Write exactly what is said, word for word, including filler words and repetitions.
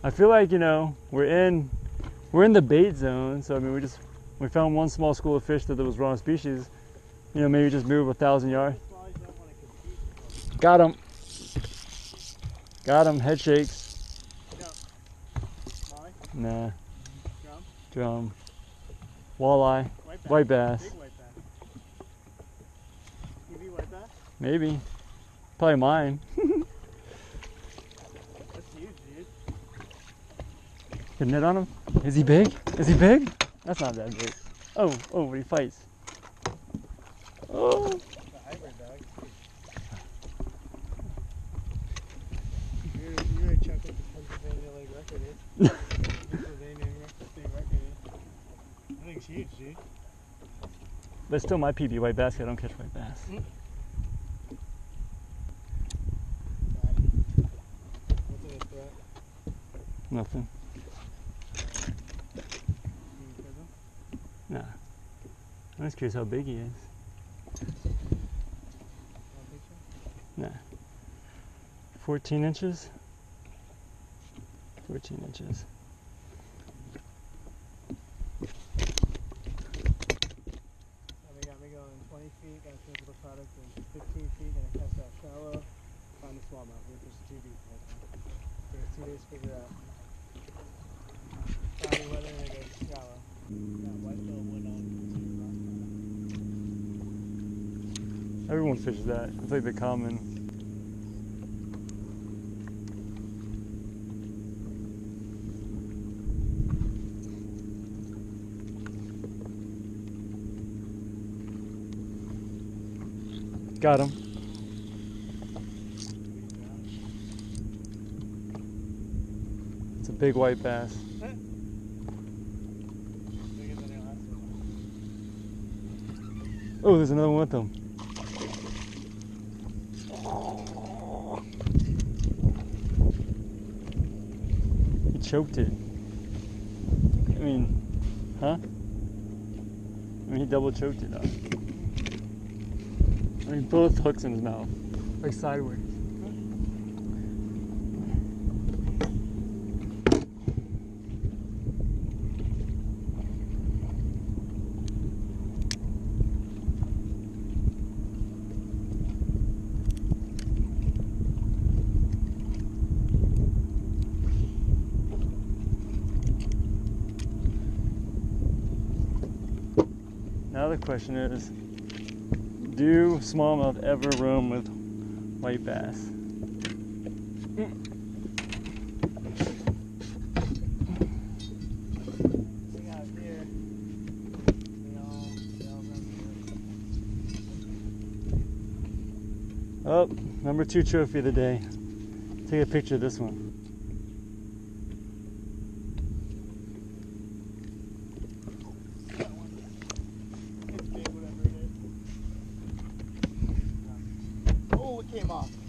I feel like, you know, we're in we're in the bait zone. So I mean, we just we found one small school of fish that was wrong species. You know, maybe just move a thousand yards. Got him. Got him. Head shakes. Nah. Drum. Drum. Walleye. White bass. White bass. Big white bass. T V white bass? Maybe. Probably mine. That's huge, dude. Good net on him? Is he big? Is he big? That's not that big. Oh, oh, but he fights. Oh. It's a hybrid dog. You're, you're a chuck with the Pennsylvania Lake record, eh? Pennsylvania state record, eh? I think it's huge, dude. But it's still my P B white bass. I don't catch white bass. Mm. Got it. What's in a threat? Nothing. Can you kill them? Nah. I'm just curious how big he is. Want a picture? Nah. fourteen inches? fourteen inches. So they got me going twenty feet, got a finish the product, and fifteen feet, gonna cast out shallow, find the smallmouth. We're just too deep right now. Take us two days to figure out. Cloudy weather, and it goes shallow. Got whitetail wood on two rocks. Everyone fishes that. It's like the common. Got him. It's a big white bass. Bigger than the last one. Oh, there's another one with them. He choked it. I mean, huh? I mean, he double choked it up. I mean, both hooks in his mouth, like sideways. Now the question is, do smallmouth ever roam with white bass? Thing out here, they all, they all run here. Oh, number two trophy of the day. Take a picture of this one. It's big, whatever it is. Oh, it came off.